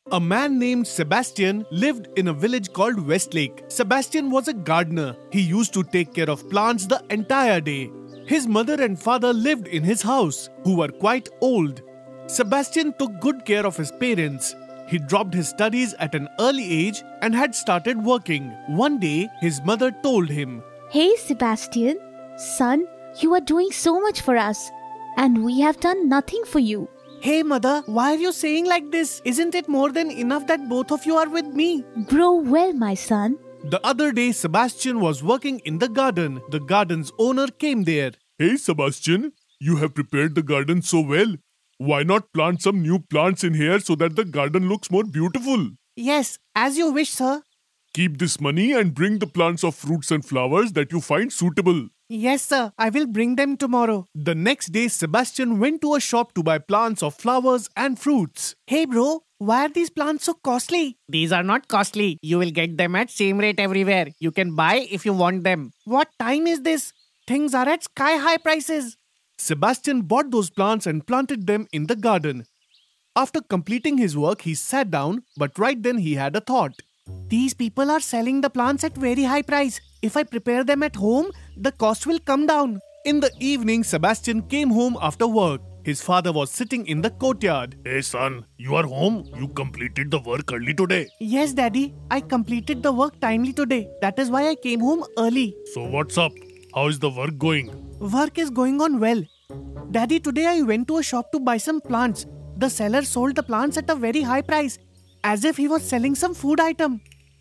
A man named Sebastian lived in a village called Westlake. Sebastian was a gardener. He used to take care of plants the entire day. His mother and father lived in his house, who were quite old. Sebastian took good care of his parents. He dropped his studies at an early age and had started working. One day, his mother told him, "Hey Sebastian, son, you are doing so much for us, and we have done nothing for you." "Hey mother, why are you saying like this? Isn't it more than enough that both of you are with me?" "Grow well, my son." The other day, Sebastian was working in the garden. The garden's owner came there. "Hey Sebastian, you have prepared the garden so well. Why not plant some new plants in here so that the garden looks more beautiful?" "Yes, as you wish, sir." "Keep this money and bring the plants of fruits and flowers that you find suitable." "Yes, sir. I will bring them tomorrow." The next day, Sebastian went to a shop to buy plants of flowers and fruits. "Hey, bro, why are these plants so costly?" These are not costly. You will get them at same rate everywhere. You can buy if you want them. "What time is this? Things are at sky-high prices." Sebastian bought those plants and planted them in the garden. After completing his work, he sat down, but right then he had a thought. "These people are selling the plants at very high price. If I prepare them at home, the cost will come down." In the evening, Sebastian came home after work. His father was sitting in the courtyard. "Hey son, you are home? You completed the work early today." "Yes, Daddy. I completed the work timely today. That is why I came home early." "So what's up? How is the work going?" "Work is going on well. Daddy, today I went to a shop to buy some plants. The seller sold the plants at a very high price, as if he was selling some food item."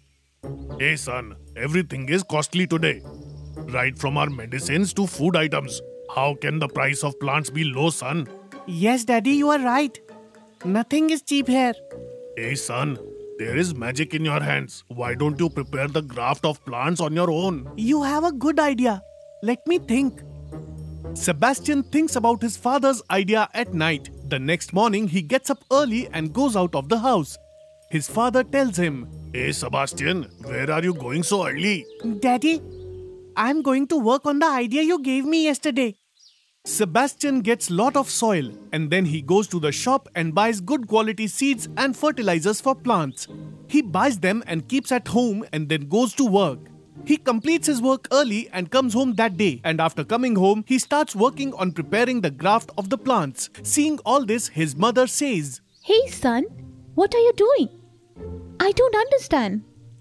"Hey son, everything is costly today. Right from our medicines to food items. How can the price of plants be low, son?" "Yes, Daddy, you are right. Nothing is cheap here." "Hey son, there is magic in your hands. Why don't you prepare the graft of plants on your own?" "You have a good idea. Let me think." Sebastian thinks about his father's idea at night. The next morning, he gets up early and goes out of the house. His father tells him, "Hey Sebastian, where are you going so early?" "Daddy, I'm going to work on the idea you gave me yesterday." Sebastian gets lot of soil and then he goes to the shop and buys good quality seeds and fertilizers for plants. He buys them and keeps at home and then goes to work. He completes his work early and comes home that day, and after coming home, he starts working on preparing the graft of the plants. Seeing all this, his mother says, "Hey son, what are you doing? I don't understand."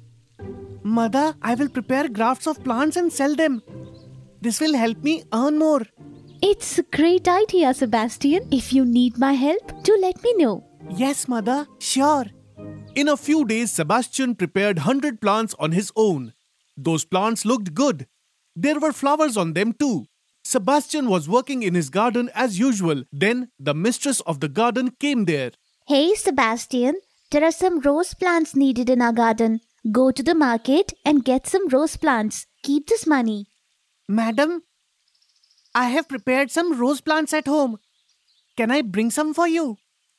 "Mother, I will prepare grafts of plants and sell them. This will help me earn more." "It's a great idea, Sebastian. If you need my help, do let me know." "Yes, mother, sure." In a few days, Sebastian prepared 100 plants on his own. Those plants looked good. There were flowers on them too. Sebastian was working in his garden as usual. Then the mistress of the garden came there. "Hey Sebastian, there are some rose plants needed in our garden. Go to the market and get some rose plants. Keep this money." "Madam, I have prepared some rose plants at home. Can I bring some for you?"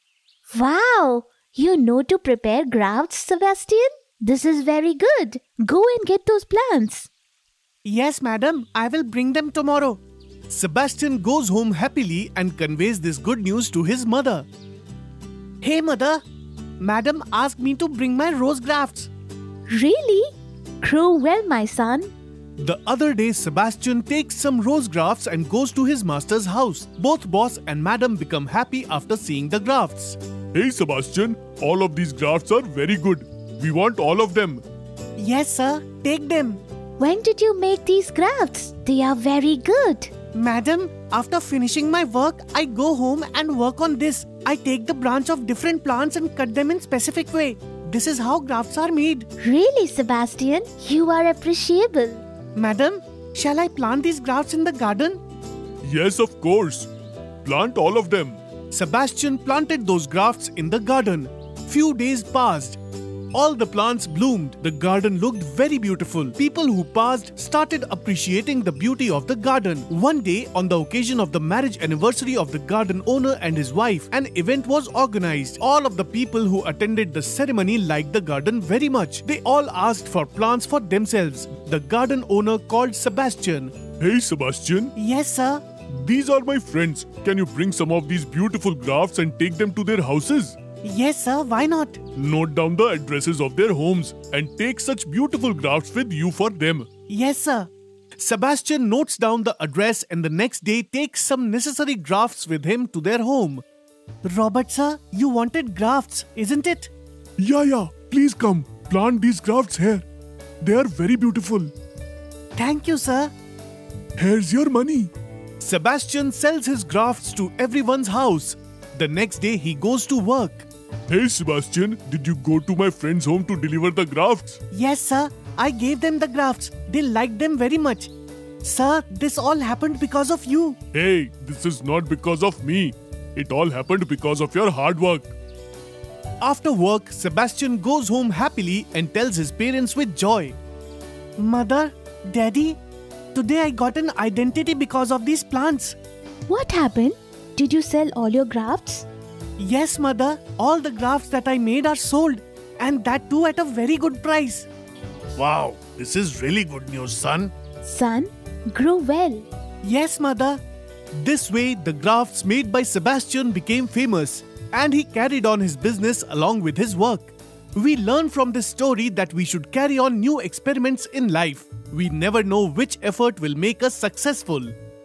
Wow, you know to prepare grafts, Sebastian? This is very good. Go and get those plants. "Yes, madam, I will bring them tomorrow." Sebastian goes home happily and conveys this good news to his mother. "Hey mother, madam asked me to bring my rose grafts." Really? Grow well, my son. The other day, Sebastian takes some rose grafts and goes to his master's house. Both boss and madam become happy after seeing the grafts. "Hey Sebastian, all of these grafts are very good. We want all of them." "Yes, sir, take them." When did you make these grafts? They are very good. "Madam, after finishing my work, I go home and work on this. I take the branch of different plants and cut them in specific way. This is how grafts are made." Really, Sebastian? You are appreciable. "Madam, shall I plant these grafts in the garden?" "Yes, of course. Plant all of them." Sebastian planted those grafts in the garden. Few days passed. All the plants bloomed. The garden looked very beautiful. People who passed started appreciating the beauty of the garden. One day, on the occasion of the marriage anniversary of the garden owner and his wife, an event was organized. All of the people who attended the ceremony liked the garden very much. They all asked for plants for themselves. The garden owner called Sebastian. "Hey Sebastian, "Yes, sir." these are my friends. Can you bring some of these beautiful grafts and take them to their houses?" Yes, sir. Why not? Note down the addresses of their homes and take such beautiful grafts with you for them. Yes, sir. Sebastian notes down the address and the next day takes some necessary grafts with him to their home. Robert, sir, you wanted grafts, isn't it? Yeah. Please come. Plant these grafts here. They are very beautiful. Thank you, sir. Here's your money. Sebastian sells his grafts to everyone's house. The next day he goes to work. Hey Sebastian, did you go to my friend's home to deliver the grafts? Yes, sir. I gave them the grafts. They liked them very much. Sir, this all happened because of you. Hey, this is not because of me. It all happened because of your hard work. After work, Sebastian goes home happily and tells his parents with joy. Mother, Daddy, today I got an identity because of these plants. What happened? Did you sell all your grafts? Yes, Mother. All the grafts that I made are sold. And that too at a very good price. Wow, this is really good news, son. Son, grow well. Yes, Mother. This way, the grafts made by Sebastian became famous and he carried on his business along with his work. We learn from this story that we should carry on new experiments in life. We never know which effort will make us successful.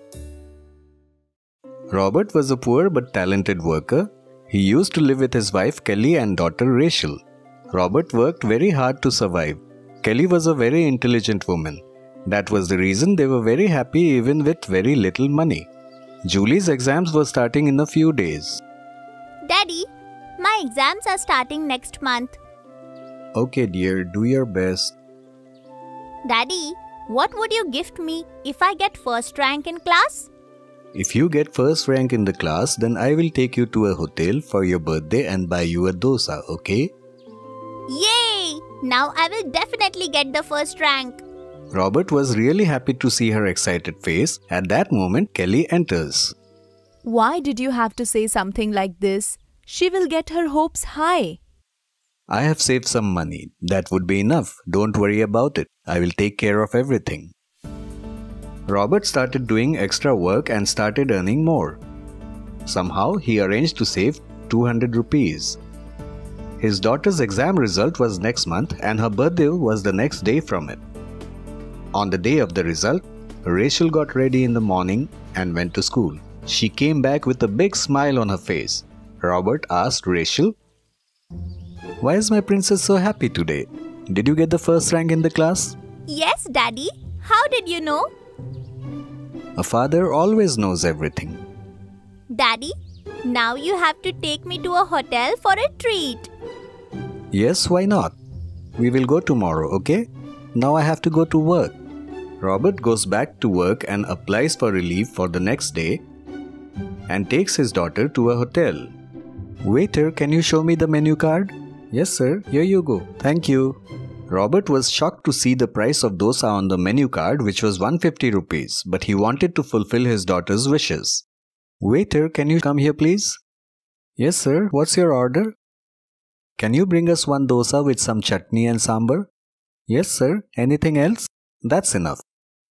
Robert was a poor but talented worker. He used to live with his wife Kelly and daughter Rachel. Robert worked very hard to survive. Kelly was a very intelligent woman. That was the reason they were very happy even with very little money. Julie's exams were starting in a few days. Daddy, my exams are starting next month. Okay dear, do your best. Daddy, what would you gift me if I get first rank in class? If you get first rank in the class, then I will take you to a hotel for your birthday and buy you a dosa, okay? Yay! Now I will definitely get the first rank. Robert was really happy to see her excited face. At that moment, Kelly enters. Why did you have to say something like this? She will get her hopes high. I have saved some money. That would be enough. Don't worry about it. I will take care of everything. Robert started doing extra work and started earning more. Somehow, he arranged to save 200 rupees. His daughter's exam result was next month and her birthday was the next day from it. On the day of the result, Rachel got ready in the morning and went to school. She came back with a big smile on her face. Robert asked Rachel, "Why is my princess so happy today? Did you get the first rank in the class?" Yes, Daddy. How did you know? A father always knows everything. Daddy, now you have to take me to a hotel for a treat. Yes, why not? We will go tomorrow, okay? Now I have to go to work. Robert goes back to work and applies for relief for the next day and takes his daughter to a hotel. Waiter, can you show me the menu card? Yes, sir. Here you go. Thank you. Robert was shocked to see the price of dosa on the menu card, which was 150 rupees, but he wanted to fulfill his daughter's wishes. Waiter, can you come here please? Yes, sir. What's your order? Can you bring us one dosa with some chutney and sambar? Yes, sir. Anything else? That's enough.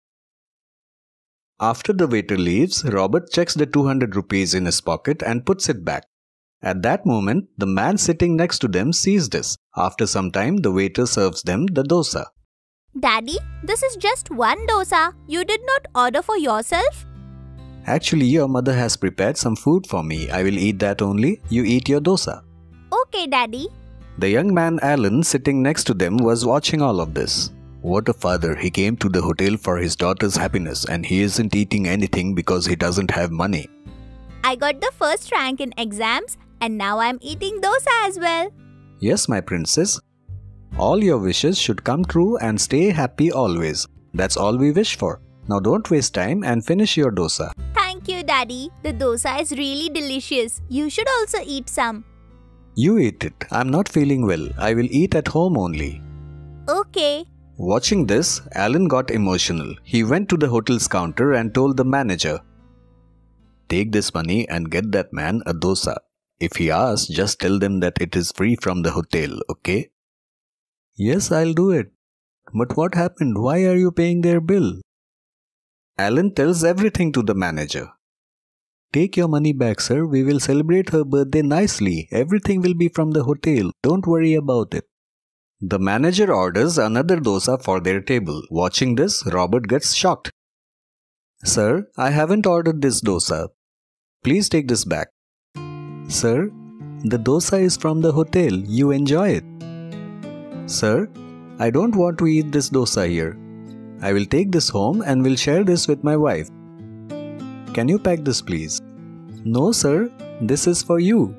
After the waiter leaves, Robert checks the 200 rupees in his pocket and puts it back. At that moment, the man sitting next to them sees this. After some time, the waiter serves them the dosa. Daddy, this is just one dosa. You did not order for yourself? Actually, your mother has prepared some food for me. I will eat that only. You eat your dosa. Okay, Daddy. The young man Alan sitting next to them was watching all of this. What a father. He came to the hotel for his daughter's happiness and he isn't eating anything because he doesn't have money. I got the first rank in exams and now I'm eating dosa as well. Yes, my princess. All your wishes should come true and stay happy always. That's all we wish for. Now don't waste time and finish your dosa. Thank you, Daddy. The dosa is really delicious. You should also eat some. You eat it. I'm not feeling well. I will eat at home only. Okay. Watching this, Alan got emotional. He went to the hotel's counter and told the manager, "Take this money and get that man a dosa. If he asks, just tell them that it is free from the hotel, okay?" Yes, I'll do it. But what happened? Why are you paying their bill? Alan tells everything to the manager. Take your money back, sir. We will celebrate her birthday nicely. Everything will be from the hotel. Don't worry about it. The manager orders another dosa for their table. Watching this, Robert gets shocked. Sir, I haven't ordered this dosa. Please take this back. Sir, the dosa is from the hotel. You enjoy it. Sir, I don't want to eat this dosa here. I will take this home and will share this with my wife. Can you pack this, please? No, sir. This is for you.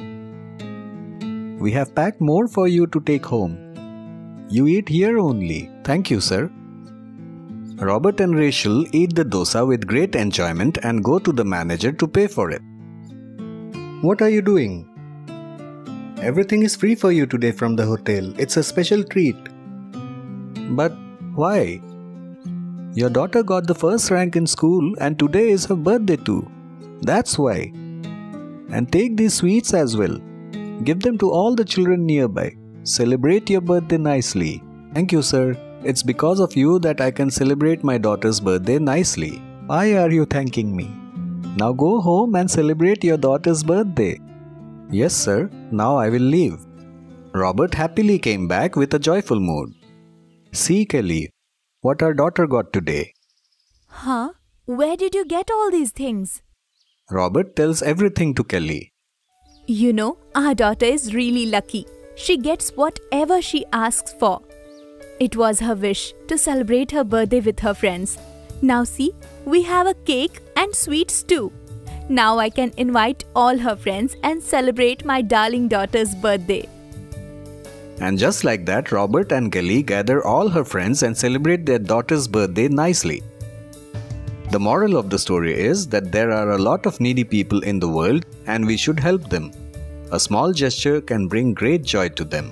We have packed more for you to take home. You eat here only. Thank you, sir. Robert and Rachel eat the dosa with great enjoyment and go to the manager to pay for it. What are you doing? Everything is free for you today from the hotel. It's a special treat. But why? Your daughter got the first rank in school and today is her birthday too. That's why. And take these sweets as well. Give them to all the children nearby. Celebrate your birthday nicely. Thank you, sir. It's because of you that I can celebrate my daughter's birthday nicely. Why are you thanking me? Now go home and celebrate your daughter's birthday. Yes, sir. Now I will leave. Robert happily came back with a joyful mood. See, Kelly, what our daughter got today. Huh? Where did you get all these things? Robert tells everything to Kelly. You know, our daughter is really lucky. She gets whatever she asks for. It was her wish to celebrate her birthday with her friends. Now see, we have a cake and sweets too. Now I can invite all her friends and celebrate my darling daughter's birthday. And just like that, Robert and Kelly gather all her friends and celebrate their daughter's birthday nicely. The moral of the story is that there are a lot of needy people in the world and we should help them. A small gesture can bring great joy to them.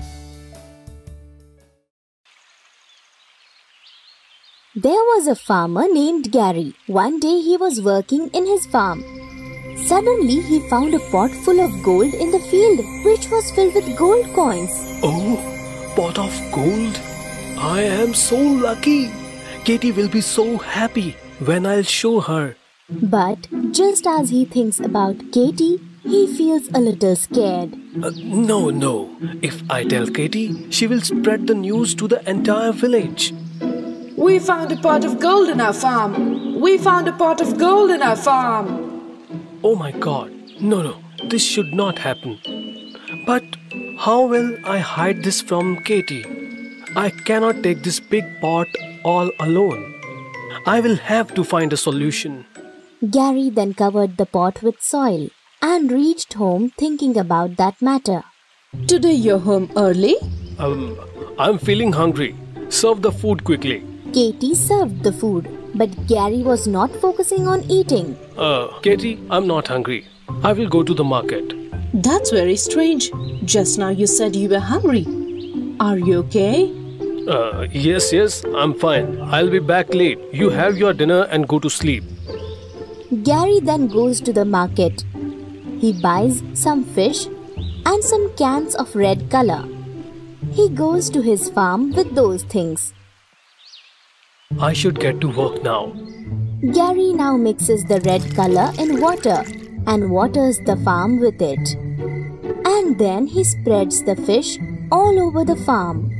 There was a farmer named Gary. One day he was working in his farm. Suddenly he found a pot full of gold in the field, which was filled with gold coins. Oh, pot of gold? I am so lucky. Katie will be so happy when I'll show her. But just as he thinks about Katie, he feels a little scared. No. If I tell Katie, she will spread the news to the entire village. We found a pot of gold in our farm. We found a pot of gold in our farm. Oh my God. No. This should not happen. But how will I hide this from Katie? I cannot take this big pot all alone. I will have to find a solution. Gary then covered the pot with soil and reached home thinking about that matter. Today you're home early? I'm feeling hungry. Serve the food quickly. Katie served the food, but Gary was not focusing on eating. Katie, I'm not hungry. I will go to the market. That's very strange. Just now you said you were hungry. Are you okay? Yes, I'm fine. I'll be back late. You have your dinner and go to sleep. Gary then goes to the market. He buys some fish and some cans of red color. He goes to his farm with those things. I should get to work now. Gary now mixes the red color in water and waters the farm with it. And then he spreads the fish all over the farm.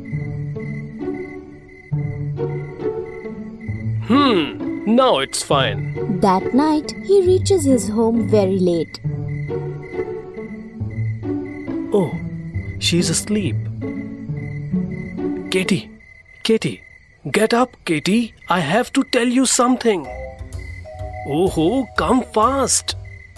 Now it's fine. That night, he reaches his home very late. Oh, she's asleep. Katie, get up, Katie. I have to tell you something. Oh, come fast.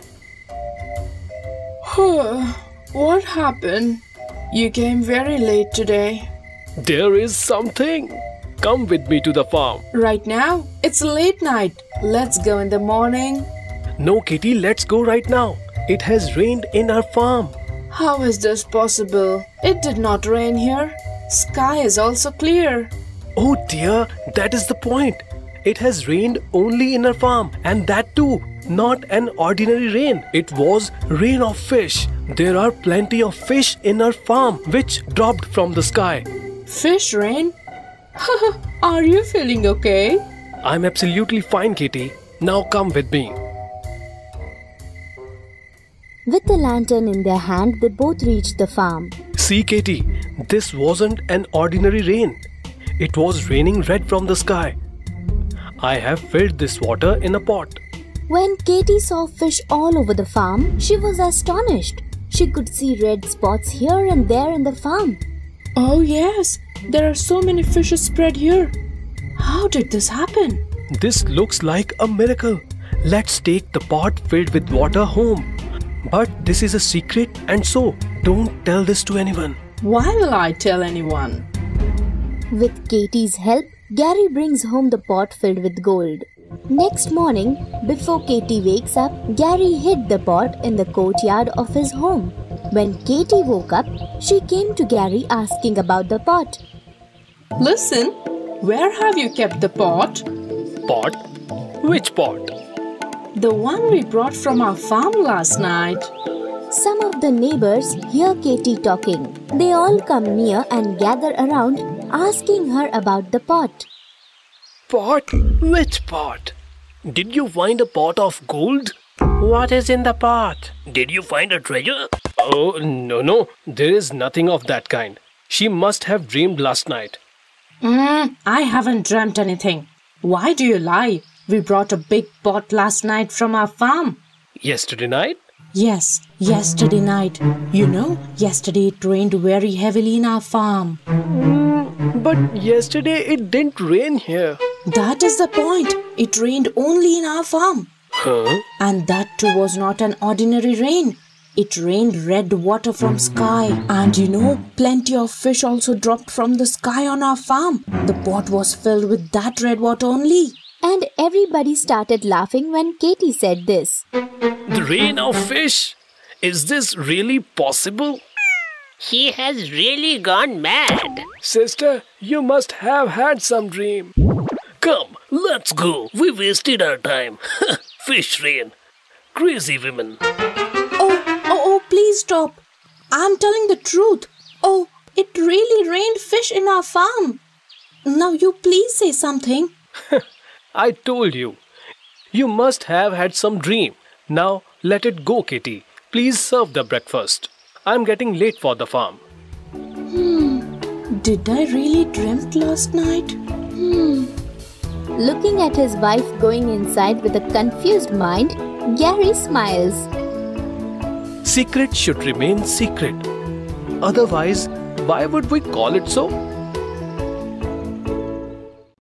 What happened? You came very late today. There is something. Come with me to the farm. Right now? It's late night. Let's go in the morning. No, Katie, let's go right now. It has rained in our farm. How is this possible? It did not rain here. Sky is also clear. Oh dear, that is the point. It has rained only in our farm, and that too, not an ordinary rain. It was rain of fish. There are plenty of fish in our farm which dropped from the sky. Fish rain? Are you feeling okay? I'm absolutely fine, Katie. Now come with me. With a lantern in their hand, they both reached the farm. See, Katie, this wasn't an ordinary rain. It was raining red from the sky. I have filled this water in a pot. When Katie saw fish all over the farm, she was astonished. She could see red spots here and there in the farm. Oh yes, there are so many fishes spread here. How did this happen? This looks like a miracle. Let's take the pot filled with water home. But this is a secret, and so don't tell this to anyone. Why will I tell anyone? With Katie's help, Gary brings home the pot filled with gold. Next morning, before Katie wakes up, Gary hid the pot in the courtyard of his home. When Katie woke up, she came to Gary asking about the pot. Listen, where have you kept the pot? Pot? Which pot? The one we brought from our farm last night. Some of the neighbors hear Katie talking. They all come near and gather around, asking her about the pot. Pot? Which pot? Did you find a pot of gold? What is in the pot? Did you find a treasure? Oh, no, there is nothing of that kind. She must have dreamed last night. I haven't dreamt anything. Why do you lie? We brought a big pot last night from our farm. Yesterday night? Yes, yesterday night. You know, yesterday it rained very heavily in our farm. But yesterday it didn't rain here. That is the point. It rained only in our farm. Huh? And that too was not an ordinary rain. It rained red water from sky. And you know, plenty of fish also dropped from the sky on our farm. The pot was filled with that red water only. And everybody started laughing when Katie said this. The rain of fish? Is this really possible? He has really gone mad. Sister, you must have had some dream. Come, let's go. We wasted our time. Fish rain. Crazy women. Oh, please stop. I'm telling the truth. Oh, it really rained fish in our farm. Now you please say something. I told you. You must have had some dream. Now let it go, Katie. Please serve the breakfast. I'm getting late for the farm. Did I really dreamt last night? Looking at his wife going inside with a confused mind, Gary smiles. Secret should remain secret. Otherwise, why would we call it so?